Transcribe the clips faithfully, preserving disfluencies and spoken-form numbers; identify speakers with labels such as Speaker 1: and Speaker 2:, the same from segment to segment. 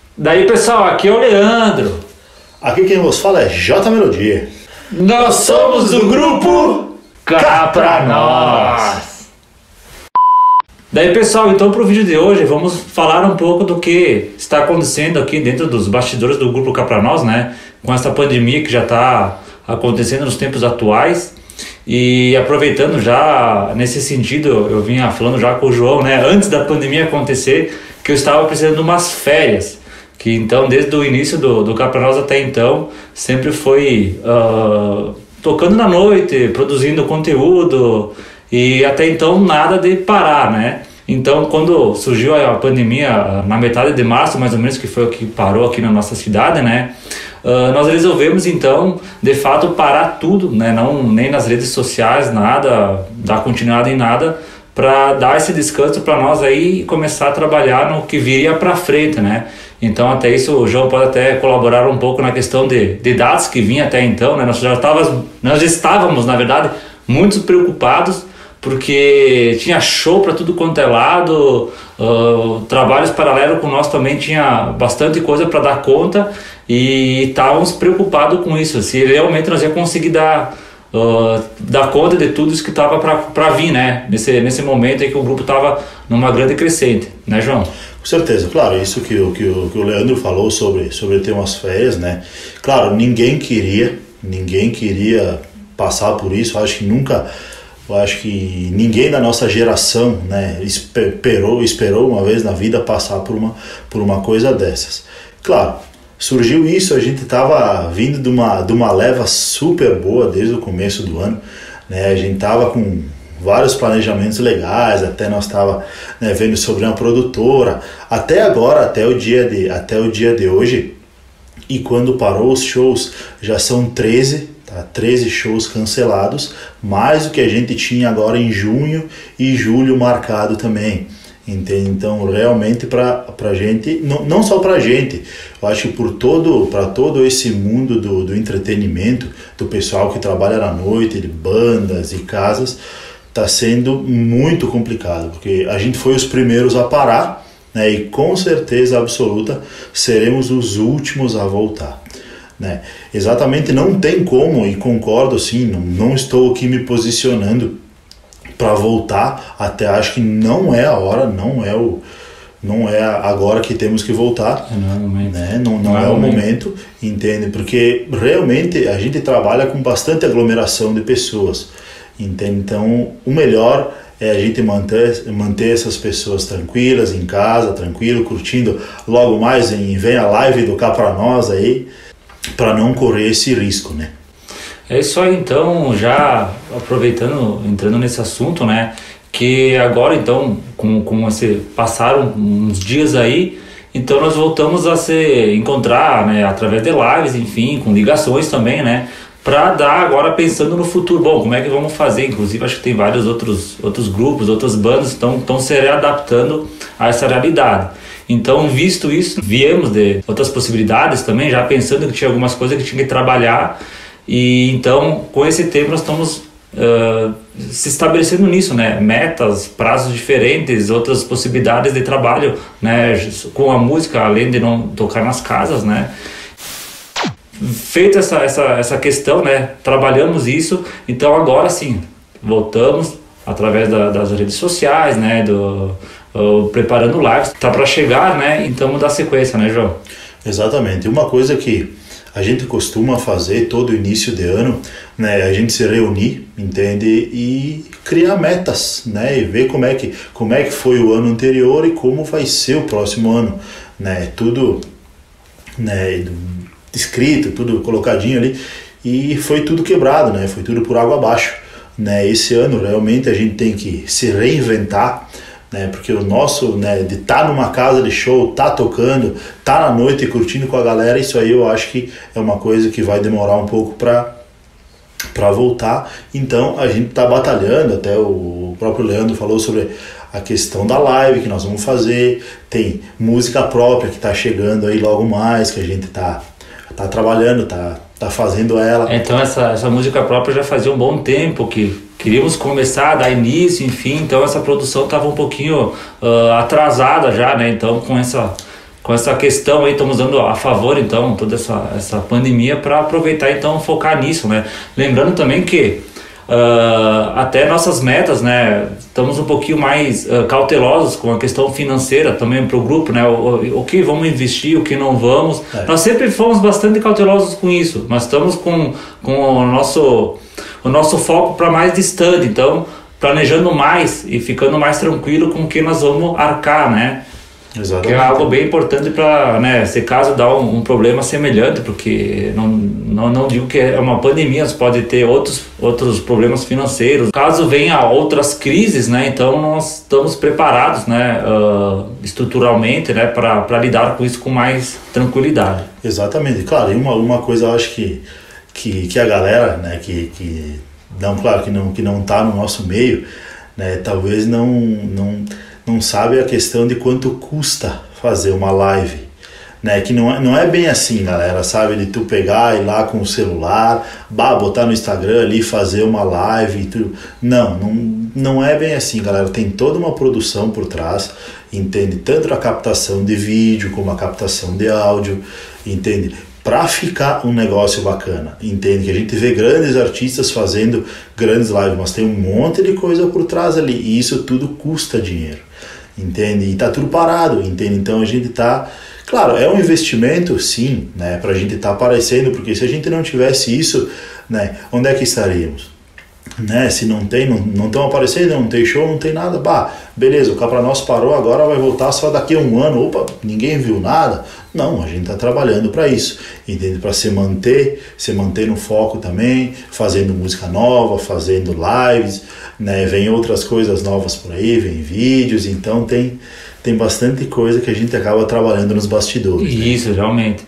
Speaker 1: Daí pessoal, aqui é o Leandro.
Speaker 2: Aqui quem vos fala é J Melodia.
Speaker 1: Nós somos do grupo Cá Pra Nós. Daí pessoal, então pro vídeo de hoje vamos falar um pouco do que está acontecendo aqui dentro dos bastidores do grupo Cá Pra Nós, né? Com essa pandemia que já está acontecendo nos tempos atuais. E aproveitando já nesse sentido, eu vinha falando já com o João, né? Antes da pandemia acontecer, que eu estava precisando de umas férias. Que então, desde o início do, do Cá Pra Nós até então, sempre foi uh, tocando na noite, produzindo conteúdo e até então nada de parar, né? Então, quando surgiu a pandemia, na metade de março, mais ou menos, que foi o que parou aqui na nossa cidade, né? Uh, nós resolvemos então, de fato, parar tudo, né? Não, nem nas redes sociais, nada, dar continuidade em nada, para dar esse descanso para nós aí e começar a trabalhar no que viria para frente, né? Então até isso o João pode até colaborar um pouco na questão de, de dados que vinha até então, né? Nós já estávamos, nós estávamos, na verdade, muito preocupados porque tinha show para tudo quanto é lado, uh, trabalhos paralelos com nós também tinha bastante coisa para dar conta e estávamos preocupados com isso, se realmente nós ia conseguir dar Uh, dar conta de tudo isso que estava para vir, né? Nesse, nesse momento em que o grupo estava numa grande crescente, né, João?
Speaker 2: Com certeza, claro, isso que o, que o, que o Leandro falou sobre, sobre ter umas férias, né? Claro, ninguém queria, ninguém queria passar por isso, eu acho que nunca, eu acho que ninguém da nossa geração, né, esperou, esperou uma vez na vida passar por uma, por uma coisa dessas. Claro, surgiu isso, a gente estava vindo de uma, de uma leva super boa desde o começo do ano, né? A gente estava com vários planejamentos legais, até nós estava, né, vendo sobre uma produtora, até agora, até o dia de, até o dia de hoje, e quando parou os shows, já são treze, tá? treze shows cancelados, mais do que a gente tinha agora em junho e julho marcado também. Entende? Então realmente para a gente, não, não só para a gente, eu acho que por todo, para todo esse mundo do, do entretenimento, do pessoal que trabalha na noite, de bandas e casas, está sendo muito complicado, porque a gente foi os primeiros a parar, né, e com certeza absoluta seremos os últimos a voltar. Né? Exatamente, não tem como, e concordo sim, não, não estou aqui me posicionando para voltar, até acho que não é a hora, não é o não é agora que temos que voltar,
Speaker 1: não é o momento,
Speaker 2: né? não, não, não é, é o momento. momento, entende? Porque realmente a gente trabalha com bastante aglomeração de pessoas, entende? Então o melhor é a gente manter, manter essas pessoas tranquilas em casa, tranquilo, curtindo. Logo mais em, vem a live do Cá Pra Nós aí, para não correr esse risco, né?
Speaker 1: É isso aí, então, já aproveitando, entrando nesse assunto, né, que agora, então, com, com esse, passaram uns dias aí, então nós voltamos a se encontrar, né, através de lives, enfim, com ligações também, né, para dar agora pensando no futuro, bom, como é que vamos fazer, inclusive acho que tem vários outros, outros grupos, outras bandas que estão se readaptando a essa realidade. Então, visto isso, viemos de outras possibilidades também, já pensando que tinha algumas coisas que tinha que trabalhar. E então, com esse tempo, nós estamos uh, se estabelecendo nisso, né? Metas, prazos diferentes, outras possibilidades de trabalho, né? Com a música, além de não tocar nas casas, né? Feita essa, essa, essa questão, né? Trabalhamos isso, então agora sim, voltamos através da, das redes sociais, né? Do, uh, preparando lives, tá para chegar, né? Então, dar sequência, né, João?
Speaker 2: Exatamente. Uma coisa que a gente costuma fazer todo início de ano, né, a gente se reunir, entende, e criar metas, né, e ver como é que como é que foi o ano anterior e como vai ser o próximo ano, né, tudo, né, escrito, tudo colocadinho ali, e foi tudo quebrado, né, foi tudo por água abaixo, né. Esse ano realmente a gente tem que se reinventar, né, porque o nosso, né, de estar tá numa casa de show, tá tocando, tá na noite curtindo com a galera, isso aí eu acho que é uma coisa que vai demorar um pouco para para voltar. Então a gente tá batalhando, até o próprio Leandro falou sobre a questão da live que nós vamos fazer, tem música própria que tá chegando aí logo mais, que a gente tá, tá trabalhando, tá, tá fazendo ela.
Speaker 1: Então essa, essa música própria já fazia um bom tempo que queríamos começar a dar início, enfim, então essa produção estava um pouquinho uh, atrasada já, né? Então com essa, com essa questão aí, estamos dando a favor então toda essa, essa pandemia para aproveitar então focar nisso, né? Lembrando também que uh, até nossas metas, né? Estamos um pouquinho mais uh, cautelosos com a questão financeira também para o grupo, né? O, o, o que vamos investir, o que não vamos. É. Nós sempre fomos bastante cautelosos com isso, mas estamos com, com o nosso o nosso foco para mais distante, então planejando mais e ficando mais tranquilo com o que nós vamos arcar, né? Exatamente. Que é algo bem importante para, né, se caso dá um, um problema semelhante, porque não, não, não digo que é uma pandemia, mas pode ter outros, outros problemas financeiros. Caso venha outras crises, né, então nós estamos preparados, né, uh, estruturalmente, né, para lidar com isso com mais tranquilidade.
Speaker 2: Exatamente, claro, e uma, uma coisa eu acho que, que, que a galera, né, que, que não, claro, que não que não está no nosso meio, né, talvez não... não não sabe a questão de quanto custa fazer uma live, né? Que não é, não é bem assim, galera, sabe? De tu pegar e ir lá com o celular, bah, botar no Instagram ali, fazer uma live e tu... Não, não, não é bem assim, galera. Tem toda uma produção por trás, entende? Tanto a captação de vídeo como a captação de áudio, entende? Para ficar um negócio bacana, entende? Que a gente vê grandes artistas fazendo grandes lives, mas tem um monte de coisa por trás ali, e isso tudo custa dinheiro, entende? E tá tudo parado, entende? Então a gente tá... Claro, é um investimento, sim, né? Pra gente tá aparecendo, porque se a gente não tivesse isso, né? Onde é que estaríamos? Né? Se não tem, não estão aparecendo, não tem show, não tem nada, bah, beleza, o Cá Pra Nós parou, agora vai voltar só daqui a um ano, opa, ninguém viu nada. Não, a gente está trabalhando para isso, entende? Para se manter, se manter no foco também, fazendo música nova, fazendo lives, né? Vem outras coisas novas por aí, vem vídeos, então tem, tem bastante coisa que a gente acaba trabalhando nos bastidores.
Speaker 1: Isso, né? Realmente.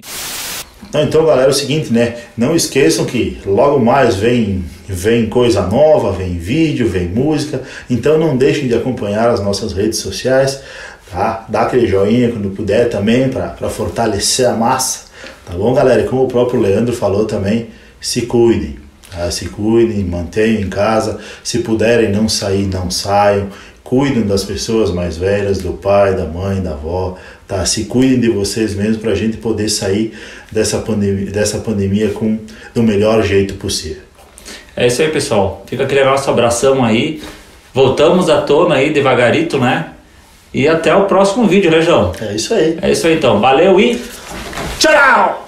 Speaker 2: Então, galera, é o seguinte, né? Não esqueçam que logo mais vem, vem coisa nova, vem vídeo, vem música. Então não deixem de acompanhar as nossas redes sociais, tá? Dá aquele joinha quando puder também para fortalecer a massa, tá bom, galera? E como o próprio Leandro falou também, se cuidem, tá? Se cuidem, mantenham em casa. Se puderem não sair, não saiam. Cuidem das pessoas mais velhas, do pai, da mãe, da avó, tá? Se cuidem de vocês mesmos para a gente poder sair dessa pandemia, dessa pandemia com, do melhor jeito possível.
Speaker 1: É isso aí, pessoal. Fica aquele nosso abração aí. Voltamos à tona aí devagarito, né? E até o próximo vídeo, né, João?
Speaker 2: É isso aí.
Speaker 1: É isso aí, então. Valeu e tchau!